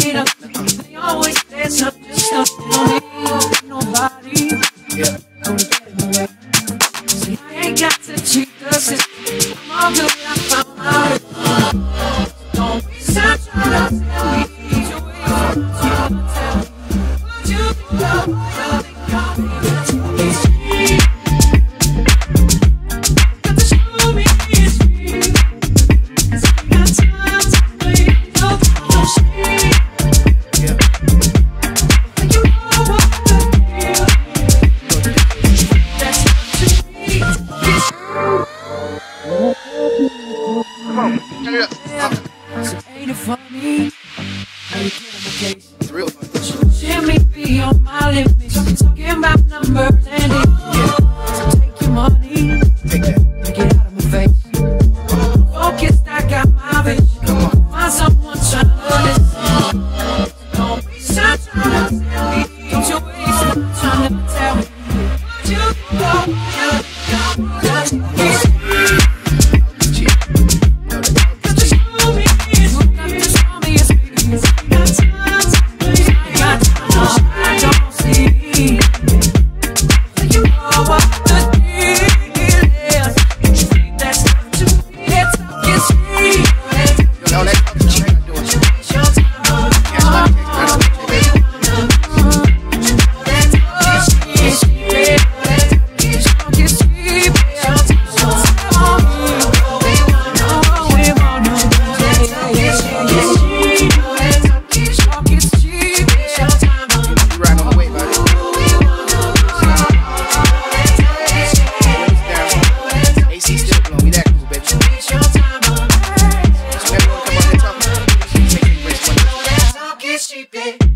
need us. They always say something, just nothing on me. Nobody gonna get in the way. See, I ain't got to cheat the system. I'm all good, I found out. Don't be such a tell me. Ease your way, tell me. Would you be love? You'll think I'll be that's what they see. Got to show me it's free. 'Cause I got time to play. Don't shame. You know what I feel. That's what you need. Come on, turn it up. So ain't it funny how you get on the case? It's real. Jimmy be on my limit. Talking about numbers and it. So take your money, Take that. and get out of my face. Focused, I got my vision. Come on. Find someone trying to listen. Don't be shy trying to tell me. Don't you waste time trying to tell me. Would you go? That's what we see. Got to show me it's free. Got to show me it's free. Got time to play. Got time, I don't see. You know what the deal is. That's not to me. It's free. No, that's what you ain't doing. It's your time. You riding on the wave, buddy. Down. AC still blowing. We that cool, baby. So everyone come up and talk. Make me raise money.